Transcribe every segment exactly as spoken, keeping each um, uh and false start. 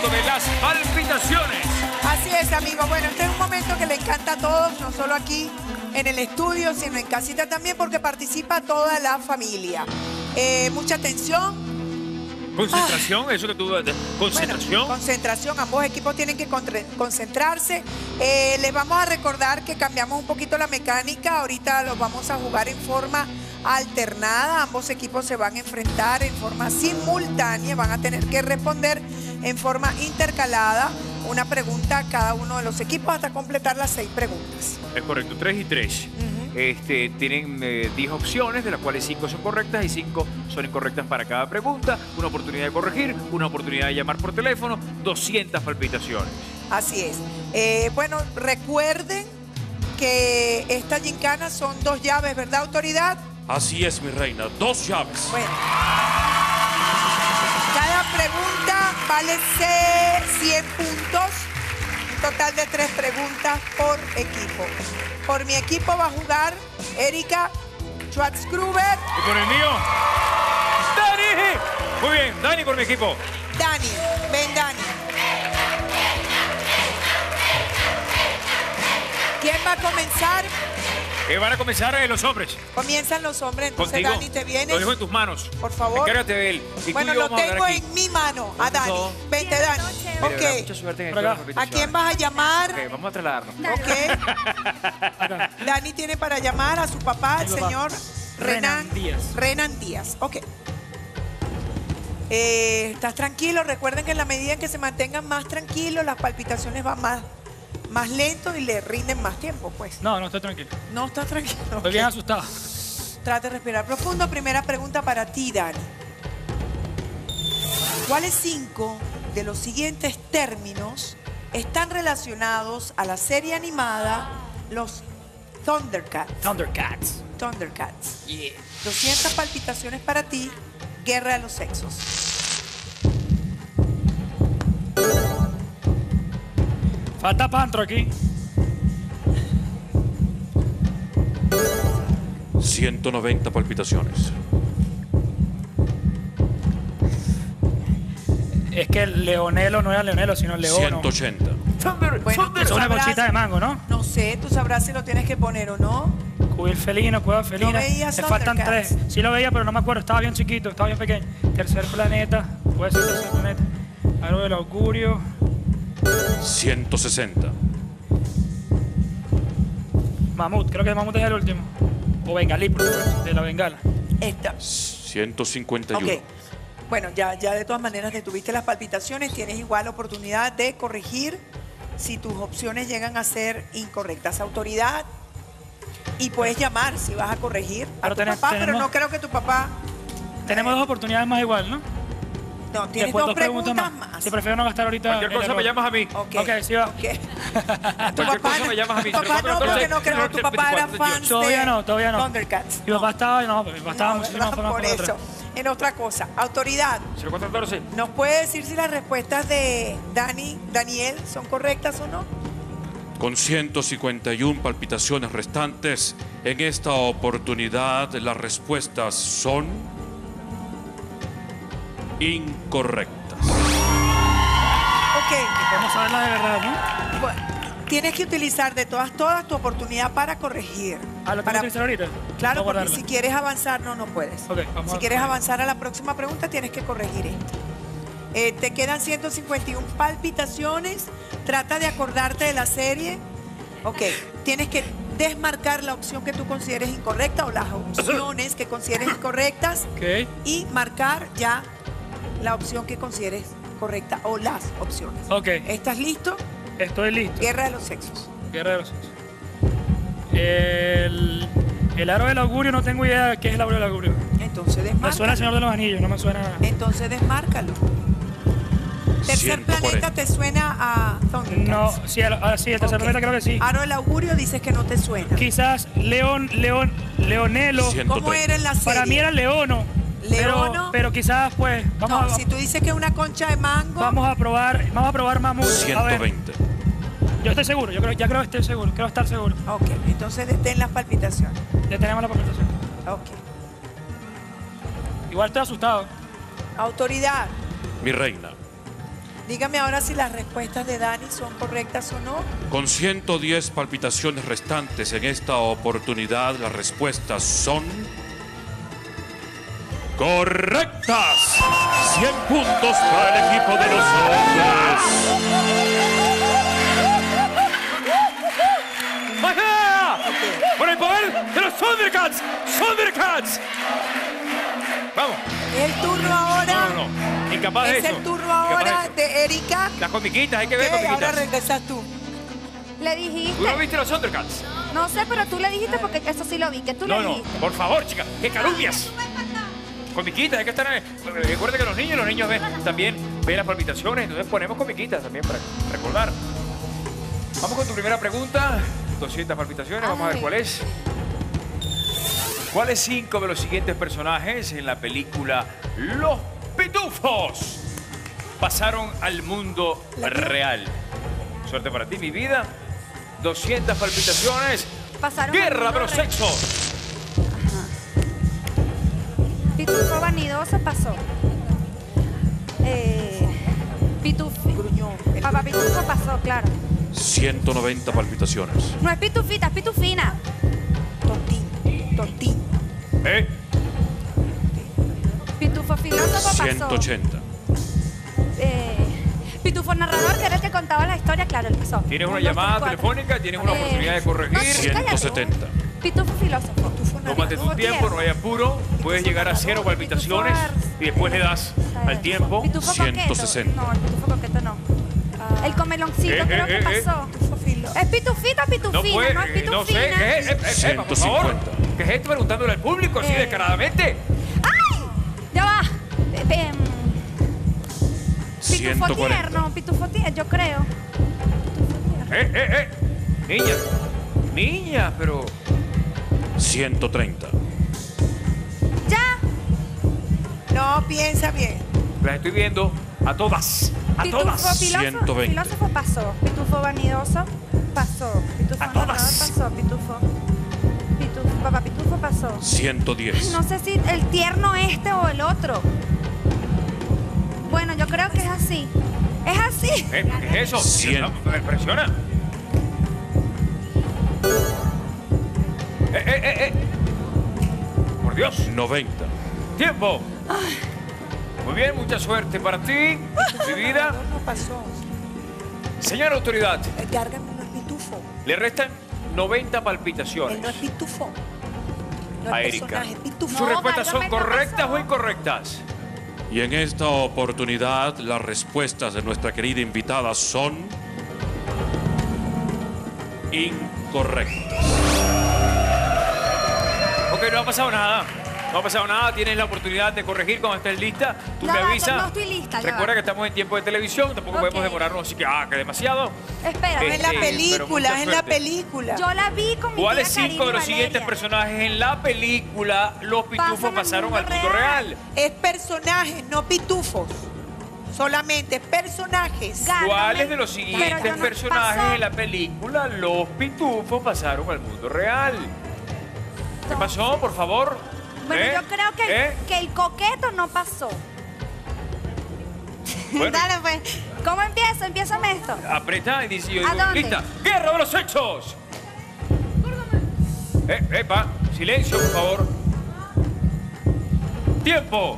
momento de las palpitaciones. Así es, amigos. Bueno, este es un momento que le encanta a todos, no solo aquí en el estudio, sino en casita también, porque participa toda la familia. Eh, mucha atención. Concentración, ah. eso que tú... Concentración. Bueno, concentración, ambos equipos tienen que concentrarse. Eh, les vamos a recordar que cambiamos un poquito la mecánica. Ahorita los vamos a jugar en forma alternada. Ambos equipos se van a enfrentar en forma simultánea. Van a tener que responder en forma intercalada una pregunta a cada uno de los equipos hasta completar las seis preguntas. Es correcto, tres y tres. Uh-huh. Este, tienen eh, diez opciones, de las cuales cinco son correctas y cinco son incorrectas para cada pregunta. Una oportunidad de corregir, una oportunidad de llamar por teléfono, doscientas palpitaciones. Así es. Eh, bueno, recuerden que esta gincana son dos llaves, ¿verdad, autoridad? Así es, mi reina, dos llaves. Bueno. Cada pregunta vale cien puntos. Un total de tres preguntas por equipo. Por mi equipo va a jugar Erika Schwarzgruber. ¿Y por el mío? ¡Dani! Muy bien, Dani por mi equipo. Dani, ven Dani. ¿Quién va a comenzar? Que van a comenzar eh, los hombres. Comienzan los hombres, entonces Contigo. Dani, ¿te vienes? Lo dejo en tus manos. Por favor. Encárgate de él. Y bueno, tú y yo lo vamos a tengo aquí. en mi mano, a Dani. Vente, Dani. Mira, Ok. mucha suerte en ¿A el quién vas a llamar? Okay, vamos a trasladarnos. Ok. Dani tiene para llamar a su papá, el señor Renan, Renan Díaz. Renan Díaz. Ok. Eh, ¿Estás tranquilo? Recuerden que en la medida en que se mantengan más tranquilos, las palpitaciones van más, más lento y le rinden más tiempo, pues. No, no estoy tranquilo. No estás tranquilo. Estoy Okay. bien asustado. Trate de respirar profundo. Primera pregunta para ti, Dani. ¿Cuáles cinco de los siguientes términos están relacionados a la serie animada Los Thundercats? Thundercats. Thundercats. Yeah. doscientas palpitaciones para ti. Guerra de los sexos. Falta Pantro aquí. ciento noventa palpitaciones. Es que el Leonelo no era Leonelo, sino Leono. ciento ochenta. Thunder, Bueno, Thunder. Es una sabrás- conchita de mango, ¿no? No sé, tú sabrás si lo tienes que poner o no. Cubil felino, cueva felina. No veías Le faltan Thundercats. tres. Sí lo veía, pero no me acuerdo. Estaba bien chiquito, estaba bien pequeño. Tercer planeta. Puede ser tercer planeta. Algo del augurio. ciento sesenta. Mamut. Creo que el mamut es el último. O bengalí, por supuesto, de la bengala. Esta. ciento cincuenta y uno. Ok. Bueno, ya, ya de todas maneras detuviste las palpitaciones. Tienes igual oportunidad de corregir si tus opciones llegan a ser incorrectas. Autoridad. Y puedes llamar si vas a corregir a Pero tu tenemos- papá, pero tenemos- no creo que tu papá... Tenemos dos oportunidades más igual, ¿no? No, tienes Después dos preguntas, más. Si prefiero no gastar ahorita. Cualquier el cosa me error. llamas a mí. Ok, Ok, sí va. ok. Tu Cualquier papá, cosa me llamas a mí. tu papá no, porque no creo. Tu papá era veinticuatro, fan Todavía de no, todavía no. Thundercats. Mi papá estaba, no, mi papá estaba No, muchísimo ¿verdad? más Por para eso. atrás. En otra cosa, autoridad, cero cuatro catorce. ¿nos puede decir si las respuestas de Dani, Daniel son correctas o no? Con ciento cincuenta y una palpitaciones restantes, en esta oportunidad las respuestas son incorrectas. Ok. Vamos a verla de verdad, ¿no? Bueno, tienes que utilizar de todas, todas tu oportunidad para corregir. Ah, ¿lo tengo que Para- utilizar ahorita? Claro, Voy a porque guardarla. si quieres avanzar, no, no puedes. Ok, vamos si a- quieres avanzar a la próxima pregunta, tienes que corregir esta. Eh, te quedan ciento cincuenta y una palpitaciones. Trata de acordarte de la serie. Ok, tienes que desmarcar la opción que tú consideres incorrecta o las opciones que consideres incorrectas Ok. y marcar ya la opción que consideres correcta o las opciones. Ok, ¿Estás listo? estoy listo. Guerra de los sexos. Guerra de los sexos. El, el aro del augurio, no tengo idea de qué es el aro del augurio. Entonces Me suena el desmárcalo. Señor de los Anillos, no me suena... Entonces desmárcalo. Tercer ciento planeta cuarenta. te suena a Thundercats. No, sí, el, ah, sí, el tercer Ok. planeta creo que sí. Aro del augurio dices que no te suena. Quizás León, León, Leonelo. ciento ¿Cómo treinta. era en la serie? Para mí era Leono. Leono. Pero, pero quizás, pues, vamos, No, a, si tú dices que es una concha de mango. vamos a probar, vamos a probar mamut. A ciento ver, veinte. yo estoy seguro, yo creo, ya creo que estoy seguro, creo estar seguro. Ok, entonces detén las palpitaciones. Ya tenemos la presentación. Ok. Igual estoy asustado. Autoridad. Mi reina, Dígame ahora si las respuestas de Dani son correctas o no. Con ciento diez palpitaciones restantes en esta oportunidad, las respuestas son correctas. cien puntos para el equipo de los hombres. ¡Ajá! ¡Por el poder de los Thundercats! ¡Thundercats! Vamos. Es el turno ahora. No, no, no. Incapaz de Es eso. el turno Incapaz ahora de eso. de Erika. Las comiquitas, hay que ver Ok, ahora comiquitas. regresas tú. Le ¿Tú dijiste. no viste los Thundercats? No sé, pero tú le dijiste porque eso sí lo vi. Que tú No, le no. dijiste. Por favor, chica. ¡Qué calumnias! Comiquitas, hay que estar... Recuerda que los niños, los niños ven, también ven las palpitaciones, entonces ponemos comiquitas también para recordar. Vamos con tu primera pregunta. doscientas palpitaciones, vamos a ver Ay. cuál es. ¿Cuáles cinco de los siguientes personajes en la película Los Pitufos pasaron al mundo real? Suerte para ti, mi vida. doscientas palpitaciones. Pasaron al Guerra de mundo los real. sexos. Pitufo vanidoso pasó. Eh, Pitufo. Gruñón. El Papá Pitufo pasó, claro. ciento noventa palpitaciones. No es pitufita, es pitufina. tontín. Tontín. ¿Eh? Pitufo filósofo pasó. ciento ochenta. Eh, Pitufo narrador, que era el que contaba la historia, claro, él pasó. Tienes una Un, dos, llamada tres, cuatro. telefónica, tienes una Eh, oportunidad de corregir. no, sí, cállate. ciento setenta. Pitufo filósofo. Pitufo Tómate tu narrador. tiempo, no hay apuro. Puedes llegar a cero palpitaciones y después le das al tiempo. Pitufo ciento sesenta. coqueto. No, el pitufo coqueto no. Ah, El comeloncito Eh, creo eh, que eh, eh. pasó. Pitufo filo. Es pitufita, pitufina, No puede, no es eh, pitufina. no sé, ¿qué es? Eh, eh, eh, por favor. ciento cincuenta. ¿Qué es esto preguntándole al público así Eh. descaradamente? ¡Ay! Ya va. Eh, eh, Pitufo ciento cuarenta. tierno, pitufo tierno, yo creo. Pitufo tierno. Eh, eh, eh. Niña, niña, pero... ciento treinta. Ya. No, piensa bien. Las estoy viendo a todas, a Pitufo todas. filósofo, ciento veinte. filósofo pasó. Pitufo vanidoso pasó. Pitufo A narrador todas. pasó. Pitufo. Pitufo, papá Pitufo pasó. ciento diez. No sé si el tierno este o el otro. Bueno, yo creo que es así. Es así. Eh, ¿Qué es eso? Cien. No, me impresiona. Eh, eh, eh, eh. Por Dios. noventa. Tiempo. Muy bien, mucha suerte para ti, mi vida. Narrador no pasó. Señora autoridad, El Gárgamo no es pitufo. le restan noventa Él palpitaciones. no es pitufo. No A es Erika. personaje, es pitufo. ¿Sus No, respuestas son Gárgame no correctas pasó. o incorrectas? Y en esta oportunidad, las respuestas de nuestra querida invitada son incorrectas. Ok, no ha pasado nada. No ha pasado nada. Tienes la oportunidad de corregir cuando estés lista. Tú Ya me va, avisas. no estoy lista, ya Recuerda va. que estamos en tiempo de televisión. Tampoco Ok. podemos demorarnos así que, ah, que demasiado. Espera, No es la Eh, eh, pero película, mucha es la suerte. película. yo la vi con mi ¿Cuáles tía cinco de los Karina siguientes Valeria. personajes en la película Los Pitufos Pasan al pasaron mundo al mundo real? real? Es personajes, no pitufos. Solamente personajes. Ga- ¿Cuáles de los Pero siguientes yo no- personajes pasó. en la película Los Pitufos pasaron al mundo real? ¿Qué pasó, por favor? Bueno, ¿Eh? yo creo que, ¿Eh? que el coqueto no pasó. Bueno. Dale, pues. ¿Cómo empiezo? Empiézame esto. Aprieta y dice yo ¿A digo, dónde? lista. ¡Guerra de los sexos! Eh, epa, silencio, por favor. ¡Tiempo!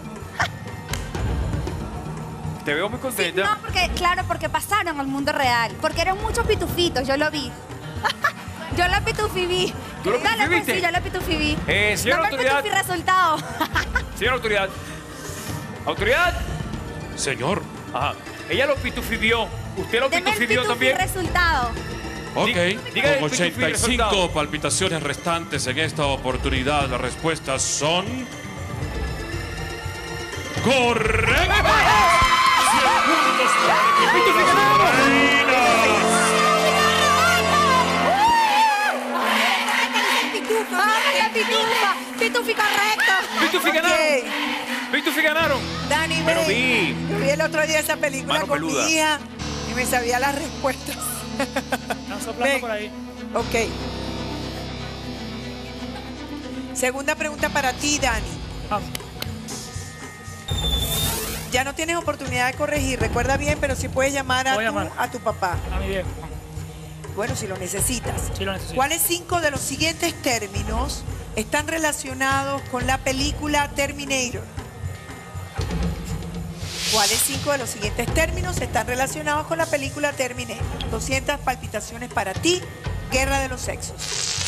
Te veo muy Sí, contenta. no, porque, claro, porque pasaron al mundo real. Porque eran muchos pitufitos, yo lo vi. Yo la pitufibí. ¿Tú lo Dale, pues pitufiviste? sí, yo la pitufibí. Eh, señora no me autoridad. pitufí resultado. Señora autoridad. ¿Autoridad? Señor. Ajá. Ella lo pitufibió. ¿Usted lo Deme el pitufibió pitufí también? resultado. Ok, Dí- diga el con pitufí ochenta y resultado. cinco palpitaciones restantes en esta oportunidad, las respuestas son correctas. cien puntos para el equipo de las reinas. ¡Vamos, la pitufa! ¡Pitufi correcto! ¡Pitufi ganaron! Ok. ¡Pitufi ganaron! Dani, Pero ven. vi. Yo vi el otro día esa película Mano con peluda. mi hija y me sabía las respuestas. Están soplando Ven. por ahí. Ok. Segunda pregunta para ti, Dani. Vamos. Ya no tienes oportunidad de corregir, recuerda bien, pero sí puedes llamar a, Voy a tu, llamar. a tu papá. A mi viejo. Bueno, si lo necesitas. Sí lo necesito. ¿Cuáles cinco de los siguientes términos están relacionados con la película Terminator? ¿Cuáles cinco de los siguientes términos están relacionados con la película Terminator? doscientas palpitaciones para ti, Guerra de los Sexos.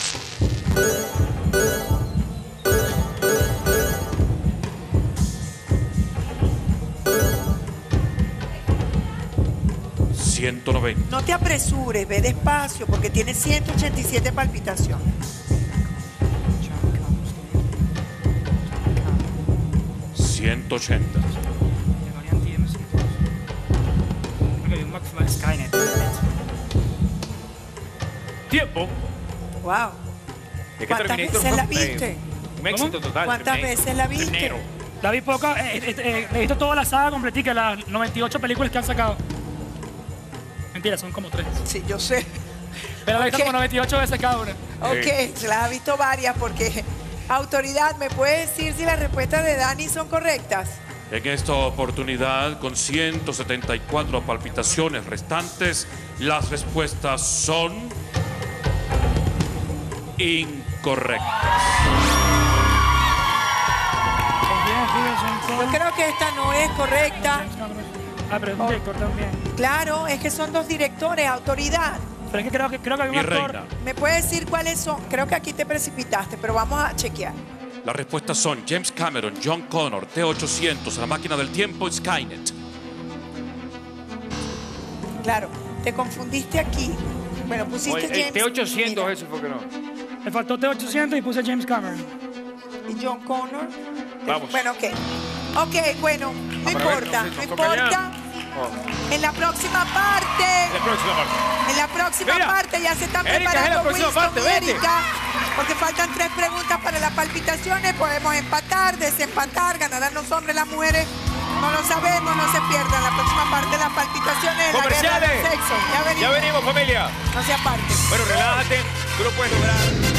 ciento noventa. No te apresures, ve despacio, porque tienes ciento ochenta y siete palpitaciones. ciento ochenta. Skynet. Tiempo. Wow. Es que ¿Cuántas Terminator veces fue la un- viste? eh, Un éxito total. ¿Cuántas Terminator. veces la viste? Terminator. La vi poca, eh, eh, eh, he visto toda la saga completica, las noventa y ocho películas que han sacado. Mentira, son como tres. Sí, yo sé. Pero la he visto Ok. como noventa y ocho veces cada una. Ok, se las ha visto varias porque... Autoridad, ¿me puede decir si las respuestas de Dani son correctas? En esta oportunidad, con ciento setenta y cuatro palpitaciones restantes, las respuestas son incorrectas. Yo creo que esta no es correcta. Ah, pero es un director también. Claro, es que son dos directores, autoridad. Pero es que creo que, creo que hay un Mi actor. reina. ¿Me puede decir cuáles son? Creo que aquí te precipitaste, pero vamos a chequear. Las respuestas son James Cameron, John Connor, T ochocientos, La máquina del tiempo y Skynet. Claro, te confundiste aquí. Bueno, pusiste Oye, James... el T ochocientos, mira, eso fue que no. Me faltó T ochocientos y puse James Cameron. Y John Connor. Vamos. Bueno, ok. Ok, bueno, no Ah, pero importa, bueno, no sí, nos toca importa. ya. Oh, En la próxima parte... la próxima parte. En la próxima Mira, parte ya se están Erika, es la preparando próxima Winston parte, y vete. Erika, porque faltan tres preguntas para las palpitaciones. Podemos empatar, desempatar, ganarán los hombres, las mujeres. No lo sabemos, no se pierdan. La próxima parte de las palpitaciones de la guerra Comerciales. del sexo. Ya venimos. Ya venimos, familia. No se aparten. Bueno, relájate. Tú lo puedes lograr.